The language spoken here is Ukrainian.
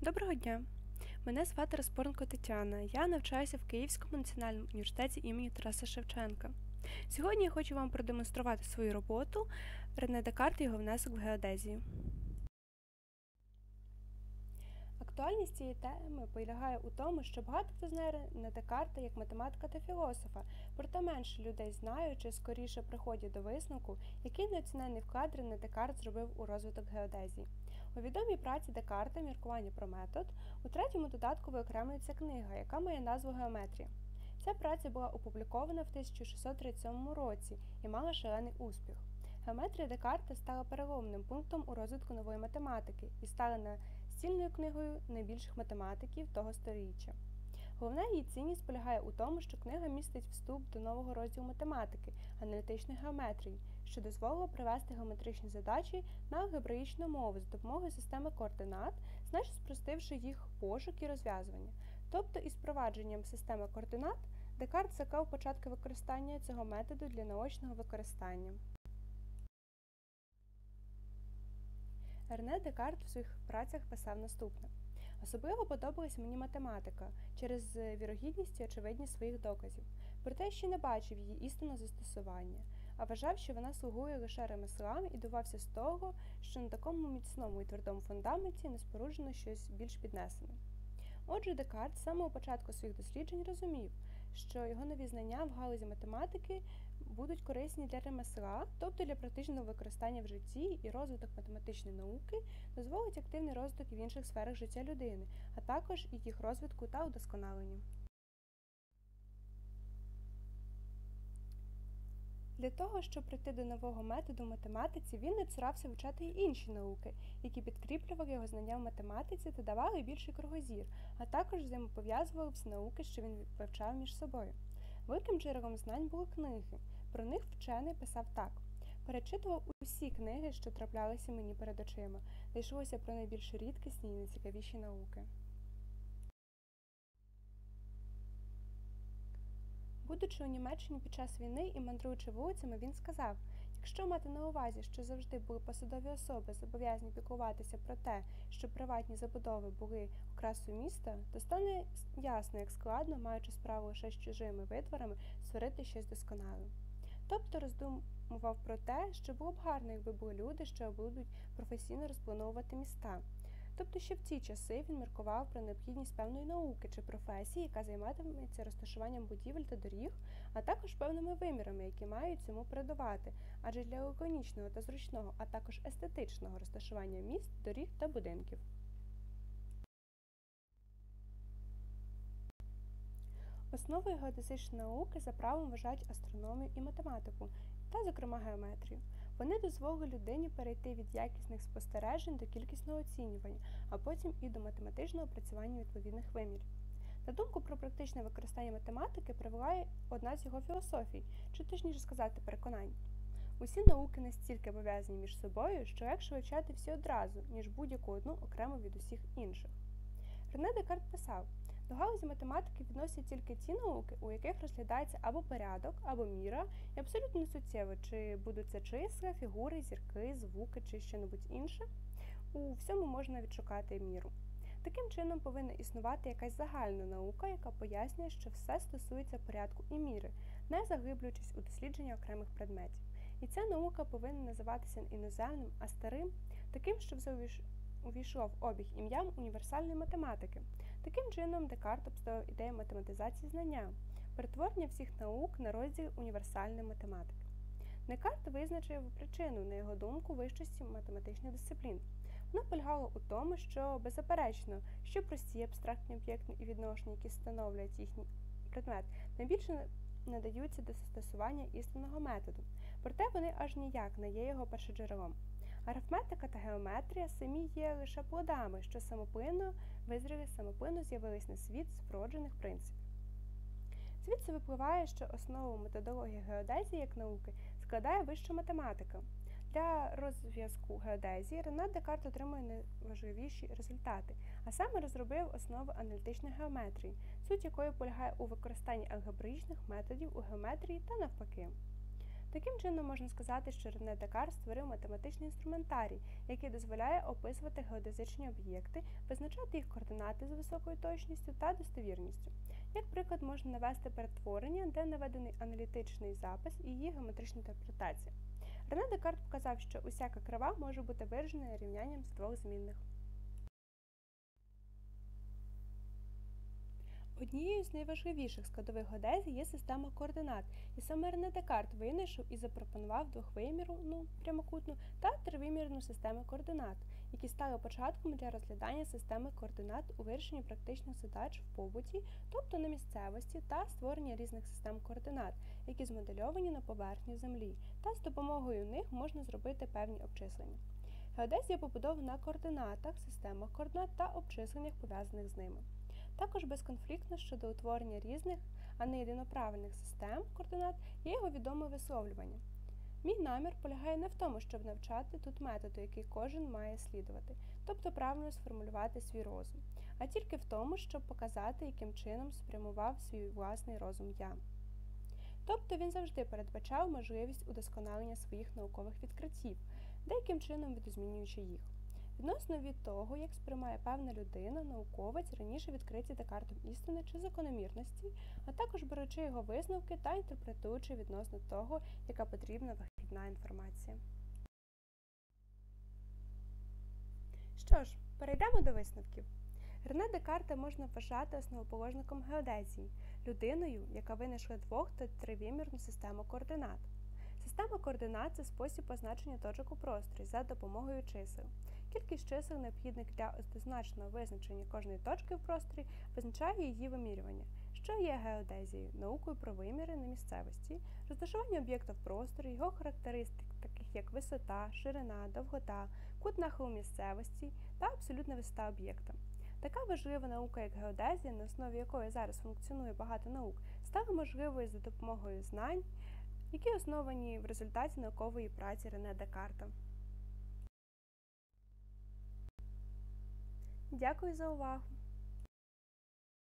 Доброго дня! Мене звати Распоренко Тетяна. Я навчаюся в Київському національному університеті імені Тараса Шевченка. Сьогодні я хочу вам продемонструвати свою роботу Рене Декарт і його внесок в геодезію. Актуальність цієї теми полягає у тому, що багато хто знає Рене Декарта як математика та філософа, проте менше людей знають чи скоріше приходять до висновку, який неоціненний вклад Рене Декарт зробив у розвиток геодезії. У відомій праці Декарта «Міркування про метод» у третьому додатку виокремлюється книга, яка має назву «Геометрія». Ця праця була опублікована в 1637 році і мала шалений успіх. Геометрія Декарта стала переломним пунктом у розвитку нової математики і стала настільною книгою найбільших математиків того сторіччя. Головна її цінність полягає у тому, що книга містить вступ до нового розділу математики – аналітичної геометрії, що дозволило привести геометричні задачі на алгебраїчну мову з допомогою системи координат, значно спростивши їх пошук і розв'язування. Тобто із впровадженням системи координат Декарт заклав початки використання цього методу для наочного використання. Рене Декарт в своїх працях писав наступне. Особливо подобалась мені математика через вірогідність і очевидність своїх доказів, проте ще не бачив її істинного застосування, а вважав, що вона слугує лише ремеслам і дивувався з того, що на такому міцному і твердому фундаменті не споруджено щось більш піднесене. Отже, Декарт з самого початку своїх досліджень розумів, що його нові знання в галузі математики будуть корисні для ремесла, тобто для практичного використання в житті, і розвиток математичної науки дозволить активний розвиток і в інших сферах життя людини, а також і їх розвитку та удосконаленню. Для того, щоб прийти до нового методу в математиці, він не цурався вивчати й інші науки, які підкріплювали його знання в математиці та давали більший кругозір, а також взаємопов'язували всі науки, що він вивчав між собою. Великим джерелом знань були книги. Про них вчений писав так. Перечитував усі книги, що траплялися мені перед очима, де йшлося про найбільш рідкісні і найцікавіші науки. Будучи у Німеччині під час війни і мандруючи вулицями, він сказав, якщо мати на увазі, що завжди були посадові особи зобов'язані піклуватися про те, щоб приватні забудови були окрасою міста, то стане ясно, як складно, маючи справу лише з чужими витворами, створити щось досконале. Тобто роздумував про те, що було б гарно, якби були люди, що будуть професійно розплановувати міста. Тобто ще в ці часи він міркував про необхідність певної науки чи професії, яка займатиметься розташуванням будівель та доріг, а також певними вимірами, які мають цьому передувати, адже для лаконічного та зручного, а також естетичного розташування міст, доріг та будинків. Основою геодезичної науки за правом вважають астрономію і математику, та, зокрема, геометрію. Вони дозволили людині перейти від якісних спостережень до кількісного оцінювання, а потім і до математичного опрацювання відповідних вимірів. На думку про практичне використання математики привела одна з його філософій, чи точніше сказати переконань. Усі науки настільки пов'язані між собою, що легше вивчати всі одразу, ніж будь-яку одну окремо від усіх інших. Рене Декарт писав, до галузі математики відносять тільки ті науки, у яких розглядається або порядок, або міра, і абсолютно не суттєво, чи будуть це числа, фігури, зірки, звуки чи що-небудь інше. У всьому можна відшукати міру. Таким чином повинна існувати якась загальна наука, яка пояснює, що все стосується порядку і міри, не заглиблюючись у дослідження окремих предметів. І ця наука повинна називатися не іноземним, а старим, таким, що вже увійшло в обіг ім'ям універсальної математики. Таким чином, Декарт обставив ідею математизації знання, перетворення всіх наук на розділ універсальної математики. Декарт визначив причину, на його думку, вищості математичних дисциплін. Вона полягала у тому, що, беззаперечно, що прості абстрактні об'єкти і відношення, які становлять їхній предмет, найбільше надаються до застосування істинного методу, проте вони аж ніяк не є його першоджерелом. Арифметика та геометрія самі є лише плодами, що самоплинно з'явились на світ з вроджених принципів. Звідси випливає, що основу методології геодезії як науки складає вища математика. Для розв'язку геодезії Рене Декарт отримує найважливіші результати, а саме розробив основи аналітичної геометрії, суть якої полягає у використанні алгебраїчних методів у геометрії та навпаки. Таким чином, можна сказати, що Рене Декарт створив математичний інструментарій, який дозволяє описувати геодезичні об'єкти, визначати їх координати з високою точністю та достовірністю. Як приклад можна навести перетворення, де наведений аналітичний запис і її геометрична інтерпретація. Рене Декарт показав, що усяка крива може бути виражена рівнянням з двох змінних. Однією з найважливіших складових геодезії є система координат, і саме Рене Декарт винайшов і запропонував двохвимірну прямокутну та тривимірну системи координат, які стали початком для розглядання системи координат у вирішенні практичних задач в побуті, тобто на місцевості, та створення різних систем координат, які змодельовані на поверхні Землі, та з допомогою них можна зробити певні обчислення. Геодезія побудована на координатах, системах координат та обчисленнях, пов'язаних з ними. Також безконфліктно щодо утворення різних, а не єдиноправильних систем координат є його відоме висловлювання. Мій намір полягає не в тому, щоб навчати тут методу, який кожен має слідувати, тобто правильно сформулювати свій розум, а тільки в тому, щоб показати, яким чином спрямував свій власний розум я. Тобто він завжди передбачав можливість удосконалення своїх наукових відкриттів, деяким чином видозмінюючи їх. Відносно від того, як сприймає певна людина, науковець, раніше відкриті Декартом істини чи закономірності, а також беручи його висновки та інтерпретуючи відносно того, яка потрібна вихідна інформація. Що ж, перейдемо до висновків. Рене Декарта можна вважати основоположником геодезії, людиною, яка винайшла двох- та тривимірну систему координат. Система координат – це спосіб позначення точок у просторі за допомогою чисел. Кількість чисел, необхідних для однозначного визначення кожної точки в просторі, визначає її вимірювання, що є геодезією, наукою про виміри на місцевості, розташування об'єкта в просторі, його характеристик, таких як висота, ширина, довгота, кут нахилу місцевості та абсолютна висота об'єкта. Така важлива наука, як геодезія, на основі якої зараз функціонує багато наук, стала можливою за допомогою знань, які основані в результаті наукової праці Рене Декарта. Дякую за увагу!